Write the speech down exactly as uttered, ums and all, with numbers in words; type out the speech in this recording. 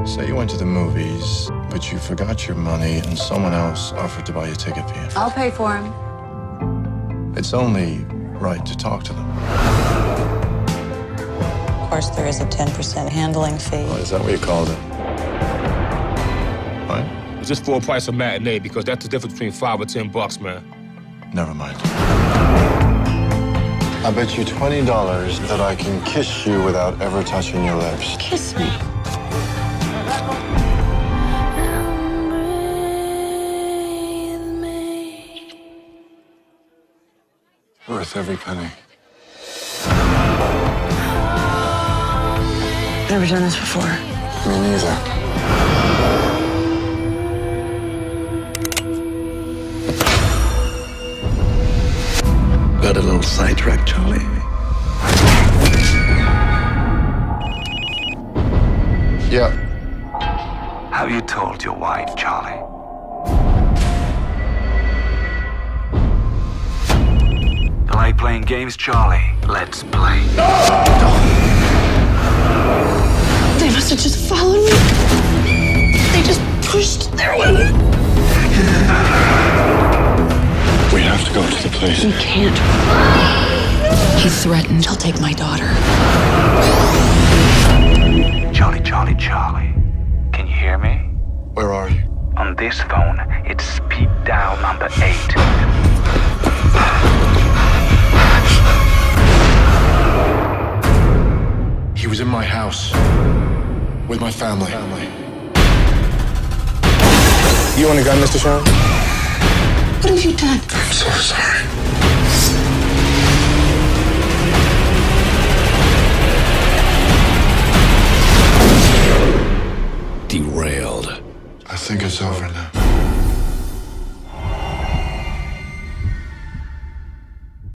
Say you went to the movies, but you forgot your money and someone else offered to buy you a ticket for you. I'll pay for him. It's only right to talk to them. Of course, there is a ten percent handling fee. Oh, is that what you called it? What? It's just full price of matinee because that's the difference between five or ten bucks, man. Never mind. I bet you twenty dollars that I can kiss you without ever touching your lips. Kiss me. Worth every penny. Never done this before. Me neither. Got a little sidetracked, Charlie. Yeah. Have you told your wife, Charlie? You like playing games, Charlie? Let's play. They must have just followed me. They just pushed their way. We have to go to the place. We can't. He threatened he'll take my daughter. Charlie, Charlie, Charlie. Can you hear me? Where are you? On this phone, it's speed dial number eight. He was in my house. With my family. family. You want a gun, Mister Sean? What have you done? I'm so sorry. Derailed. I think it's over now.